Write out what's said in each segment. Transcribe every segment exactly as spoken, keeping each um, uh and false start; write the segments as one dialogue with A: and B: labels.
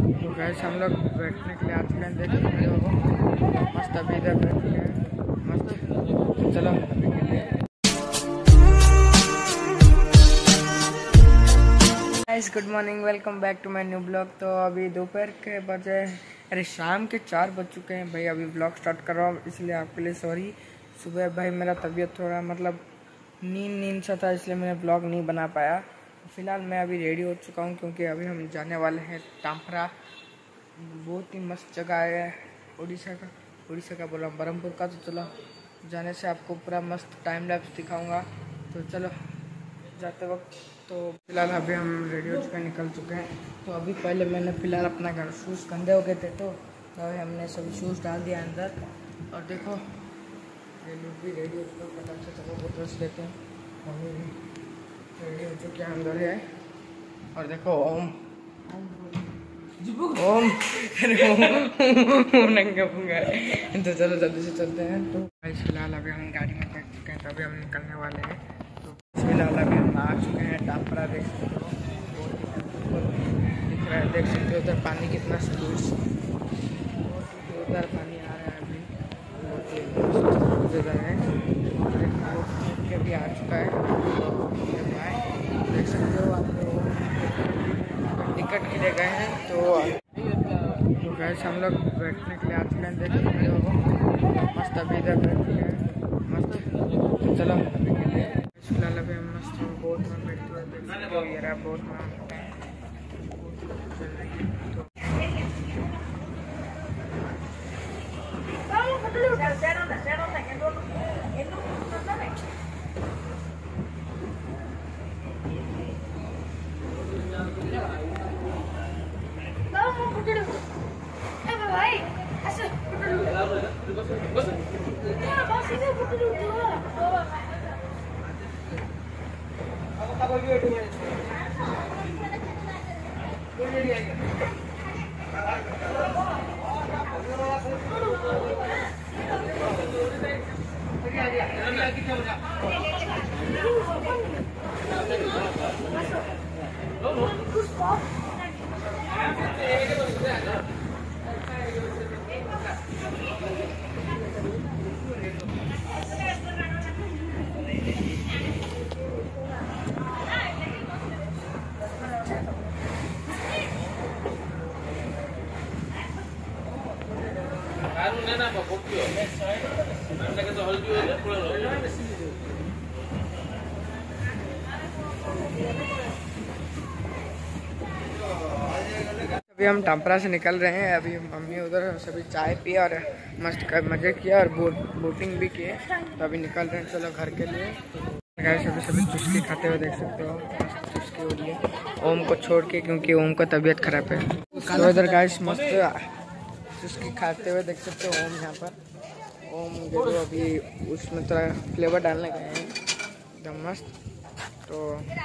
A: तो गैस हम लोग बैठने के लिए आ चुके हैं, देख सकते हो मस्त अभी इधर बैठ चुके हैं मस्त। तो चलो अभी के लिए guys good morning, welcome back to my new blog. तो अभी दोपहर के बजे अरे शाम के चार बज चुके हैं भाई। अभी ब्लॉग स्टार्ट कर रहा हूँ इसलिए आपके लिए सॉरी। सुबह भाई मेरा तबीयत थोड़ा मतलब नींद नींद सा था इसलिए मैंने ब्लॉग नहीं बना पाया। फ़िलहाल मैं अभी रेडी हो चुका हूँ क्योंकि अभी हम जाने वाले हैं टाम्परा। बहुत ही मस्त जगह है उड़ीसा का उड़ीसा का बोला ब्रह्मपुर का। तो चलो जाने से आपको पूरा मस्त टाइम लैप्स दिखाऊंगा। तो चलो जाते वक्त तो फिलहाल अभी हम रेडी हो चुके हैं, निकल चुके हैं। तो अभी पहले मैंने फ़िलहाल अपना घर शूज़ गंदे हो गए थे तो अभी हमने सभी शूज़ डाल दिया अंदर। और देखो ये लोग भी रेडी हो चुके हैं, फटाक से चलो वो ड्रेस लेते हैं। मम्मी भी रेडी हो चुके हैं अंदर है। और देखो ओम ओम नंगा पुंगा। तो चलो जल्दी से चलते हैं। तो फिलहाल अभी हम गाड़ी में बैठ चुके हैं तो अभी हम निकलने वाले हैं। तो फिलहाल अभी हम आ चुके हैं टाम्परा। देख सकते हो दिख रहा है, देख सकते हो उधर पानी कितना स्पीड से उधर पानी आ रहा है। अभी बहुत जगह है के भी आ चुका है। देख सकते हो आप लोग टिकट के लिए गए हैं। तो तो गैस हम लोग बैठने के लिए आ चुके हैं, देख सकते हो मस्त अभी इधर बैठ चुके हैं मस्त। तो चलो अभी के लिए फिलहाल अभी हम मस्त बोट में बैठते हुए देख सकते हो ये रहा बोट में चल रही है। अभी हम टाम्परा से निकल रहे हैं। अभी मम्मी उधर सभी चाय पिए और मस्त कर मज़े किया और बोट बोटिंग भी किए। तो अभी निकल रहे हैं चलो घर के लिए। गाइस अभी सभी चुस्की खाते हुए देख सकते हो मस्त चुस्की हो रही है ओम को छोड़ के क्योंकि ओम का तबीयत खराब है। तो इधर गाइस मस्त चुस्की खाते हुए देख सकते हो ओम यहाँ पर। ओम जो अभी उसमें थोड़ा फ्लेवर डालने गए हैं एकदम मस्त। तो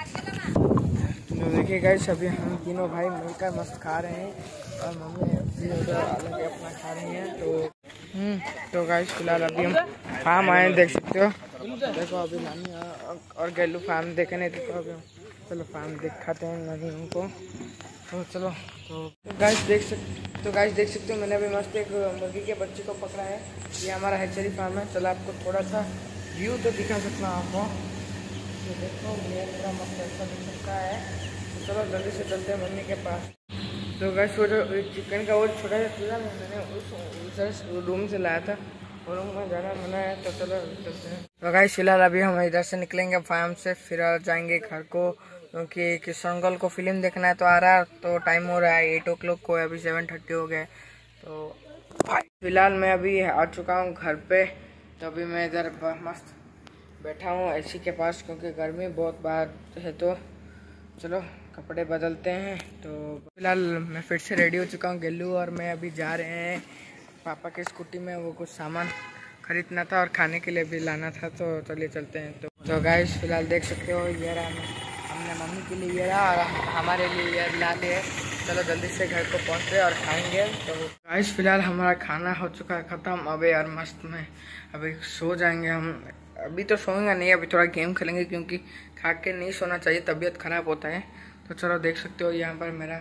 A: तो देखिए गाइस अभी हम तीनों भाई मिलकर मस्त खा रहे हैं और मम्मी भी उधर अलग अपना खा रही हैं। तो तो गाइस फिलहाल अभी हम फार्म आए देख सकते हो। देखो अभी नानी और गैलू फार्म देखे नहीं थे तो अभी हम चलो फार्म दिखाते हैं नानी उनको। तो चलो तो गाइस देख सकते तो गाइस देख सकते हो मैंने अभी मस्त एक मुर्गी के बच्चे को पकड़ा है। ये हमारा हैचरी फार्म है। चलो आपको थोड़ा सा व्यू तो दिखा सकता हूँ आपको। तो देखो ये पूरा मस्त अच्छा दिख सकता है। तो चलो जल्दी से चलते हैं मम्मी के पास। तो गैस वो जो चिकन का वो छोटा सा चूल्हा मैंने उस उस रूम से लाया था वो रूम में जाना मना है। तो चलो चलते हैं। तो गैस फिलहाल अभी हम इधर से निकलेंगे फार्म से फिर जाएंगे घर को क्योंकि किशनगढ़ को फिल्म देखना है। तो आ रहा तो टाइम हो रहा है एट ओ क्लॉक को, अभी सेवन थर्टी हो गए। तो फिलहाल मैं अभी आ चुका हूँ घर पे। तो अभी मैं इधर मस्त बैठा हूँ एसी के पास क्योंकि गर्मी बहुत बाहर है। तो चलो कपड़े बदलते हैं। तो फिलहाल मैं फिर से रेडी हो चुका हूँ। गेल्लू और मैं अभी जा रहे हैं पापा की स्कूटी में। वो कुछ सामान खरीदना था और खाने के लिए भी लाना था। तो चलिए चलते हैं। तो, तो गाइस फिलहाल देख सकते हो ये रहा हमने मम्मी के लिए ये रहा और हमारे लिए ये ला लिए। चलो जल्दी से घर को पहुँचे और खाएंगे। तो गाइस फिलहाल हमारा खाना हो चुका है ख़त्म। अबे यार मस्त में अभी सो जाएंगे हम। अभी तो सोएंगे नहीं, अभी थोड़ा गेम खेलेंगे क्योंकि खा के नहीं सोना चाहिए, तबीयत ख़राब होता है। तो चलो देख सकते हो यहाँ पर मेरा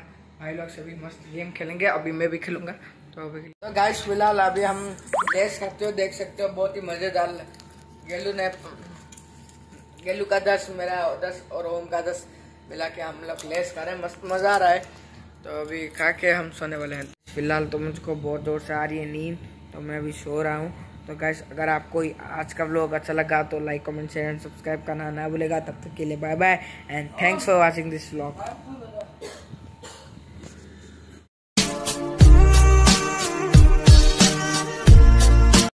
A: भाई लोग सभी मस्त गेम खेलेंगे, अभी मैं भी खेलूंगा। तो अभी तो गाइस फिलहाल अभी हम टेस्ट करते हो, देख सकते हो बहुत ही मजेदार। गेलू ने गेलू का दस, मेरा दस और ओम का दस मिला के हम लोग लेस कर रहे हैं, मस्त मजा आ रहा है। तो अभी खा के हम सोने वाले हैं। फिलहाल तो मुझको बहुत जोर से आ रही है नींद, तो मैं अभी सो रहा हूँ। तो गाइस अगर आपको आज का व्लॉग अच्छा लगा तो like comment share and subscribe करना ना भूलेगा। तब तक के लिए bye bye and thanks for watching this vlog.